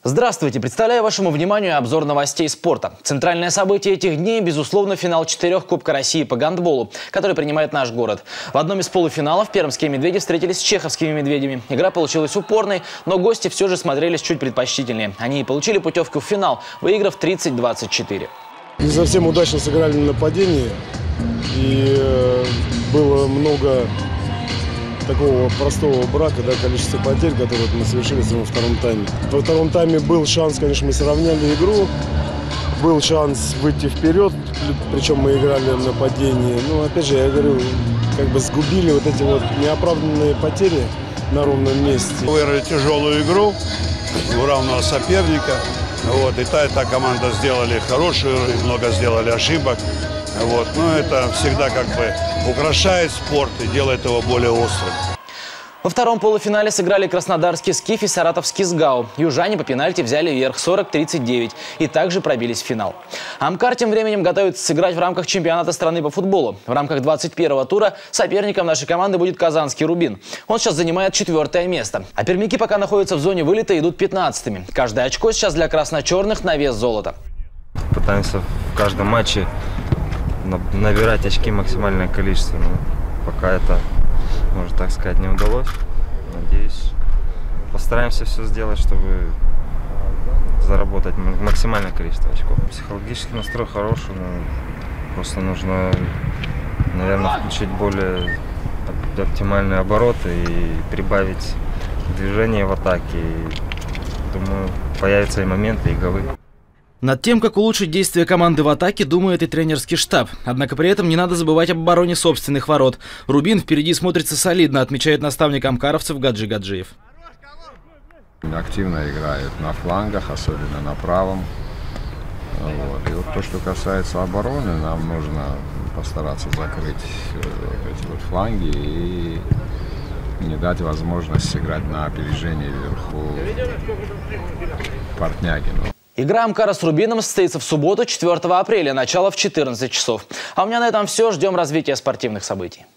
Здравствуйте! Представляю вашему вниманию обзор новостей спорта. Центральное событие этих дней, безусловно, финал 4 Кубка России по гандболу, который принимает наш город. В одном из полуфиналов пермские медведи встретились с чеховскими медведями. Игра получилась упорной, но гости все же смотрелись чуть предпочтительнее. Они и получили путевку в финал, выиграв 30-24. Не совсем удачно сыграли на нападении, и было много такого простого брака, количество потерь, которые мы совершили во втором тайме. Во втором тайме был шанс, конечно, мы сравняли игру, был шанс выйти вперед, причем мы играли в нападении. Но опять же, я говорю, сгубили вот эти вот неоправданные потери на ровном месте. Выиграли тяжелую игру у равного соперника. И та команда сделали хорошую, много сделали ошибок. Но это всегда украшает спорт и делает его более острым. Во втором полуфинале сыграли краснодарский «Скиф» и саратовский «Сгау». Южане по пенальти взяли верх 40-39 и также пробились в финал. Амкар тем временем готовится сыграть в рамках чемпионата страны по футболу. В рамках 21-го тура соперником нашей команды будет казанский «Рубин». Он сейчас занимает 4-е место. А пермяки пока находятся в зоне вылета и идут 15-ми. Каждое очко сейчас для красно-черных на вес золота. Пытаемся в каждом матче набирать очки максимальное количество. Но пока это, можно так сказать, не удалось. Надеюсь, постараемся все сделать, чтобы заработать максимальное количество очков. Психологический настрой хороший, но просто нужно, наверное, включить более оптимальные обороты и прибавить движение в атаке. И, думаю, появятся и моменты, и голы. Над тем, как улучшить действия команды в атаке, думает и тренерский штаб. Однако при этом не надо забывать об обороне собственных ворот. «Рубин» впереди смотрится солидно, отмечает наставник амкаровцев Гаджи Гаджиев. Активно играет на флангах, особенно на правом. И вот то, что касается обороны, нам нужно постараться закрыть эти фланги и не дать возможность сыграть на опережение вверху Портнягину. Игра Амкара с «Рубином» состоится в субботу, 4 апреля, начало в 14 часов. А у меня на этом все. Ждем развития спортивных событий.